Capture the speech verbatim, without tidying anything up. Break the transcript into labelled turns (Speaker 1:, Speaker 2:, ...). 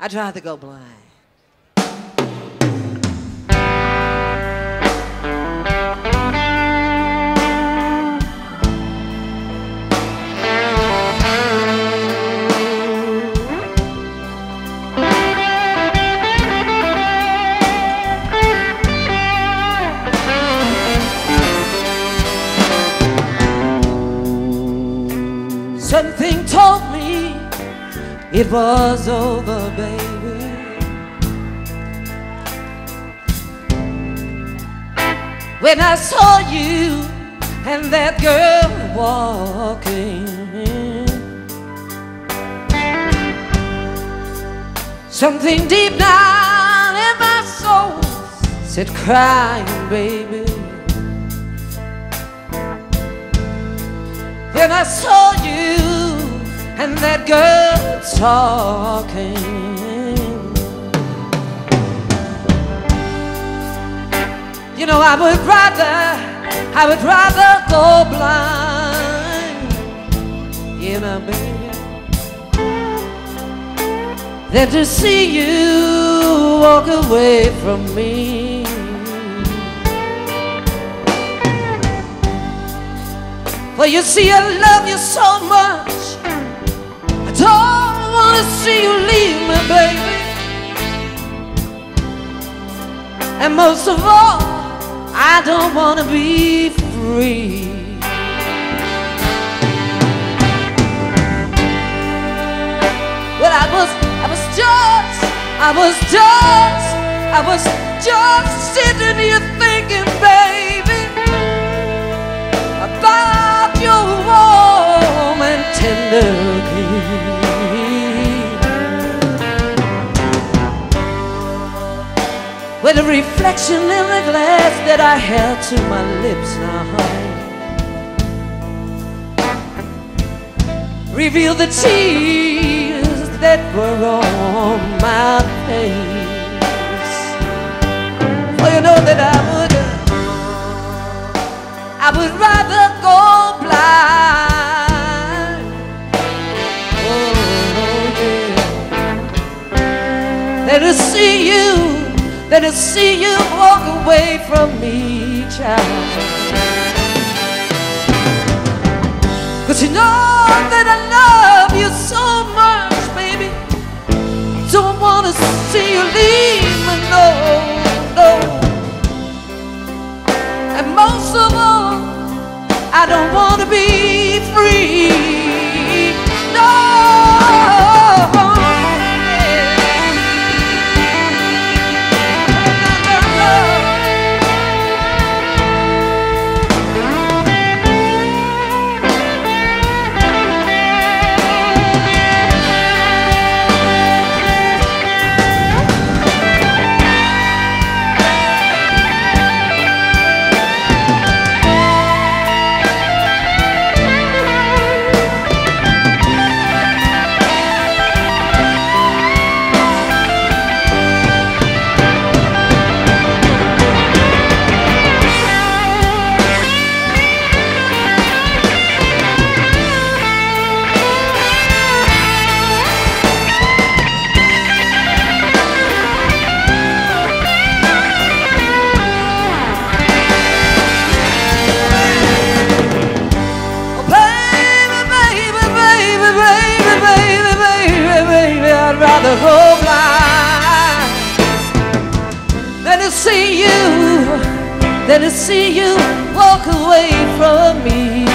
Speaker 1: I'd rather go blind. Something told me it was over, baby. When I saw you and that girl walking, something deep down in my soul said, crying, baby. Then I saw you and that girl talking. You know, I would rather, I would rather go blind, you know, baby, than to see you walk away from me. For you see, I love you so much, I don't want to see you leave me, baby. And most of all, I don't want to be free. Well, I was, I was just, I was just, I was just sitting here thinking, baby, about your warm and tender kiss. With a reflection in the glass that I held to my lips now revealed the tears that were on my face. For you know that I would, I would rather go blind, oh yeah, than to see you, than to see you walk away from me, child. Cause you know that I love you so much, baby. Don't wanna see you leave me, no, no. And most of all, I don't wanna be free, no. I'd rather go blind than to see you, than to see you walk away from me.